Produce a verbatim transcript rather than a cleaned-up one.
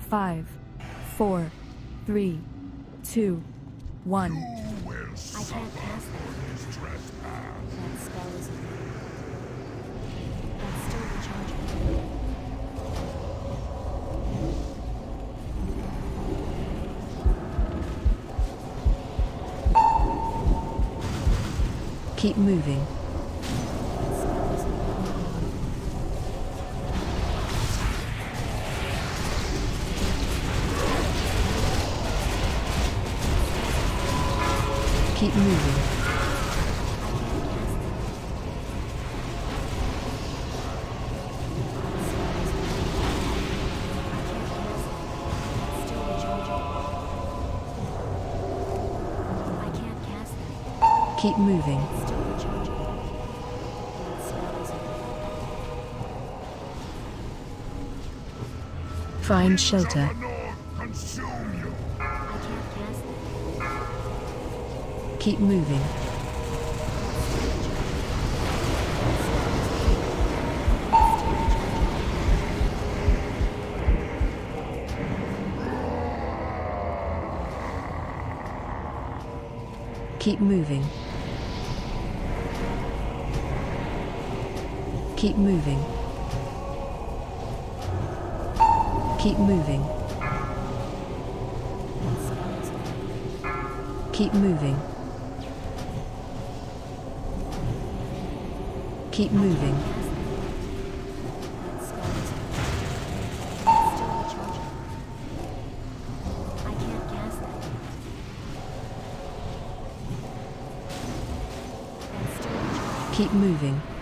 Five, four, three, two, one. I can't cast that. That spell is That's still recharging. Keep moving. Keep moving. Keep moving. Find shelter. Keep moving. Keep moving. Keep moving. Keep moving. Keep moving. Keep moving. Keep moving.